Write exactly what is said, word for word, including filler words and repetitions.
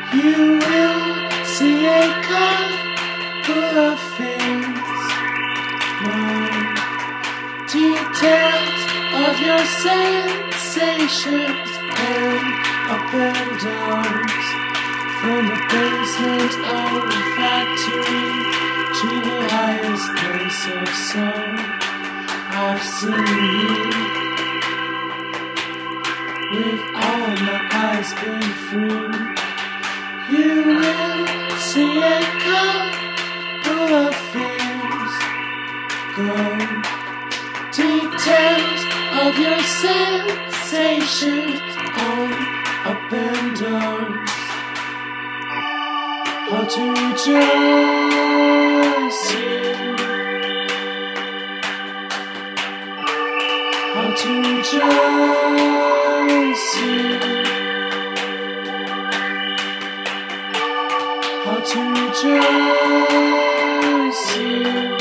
You will see a couple of things, more details of your sensations and open doors from the basement of the factory to the highest place of soul. I've seen you with all my eyes been through. You will see a couple of things, go details of your sensations on open doors. How to rejoice you, how to rejoice you, how to rejoice you.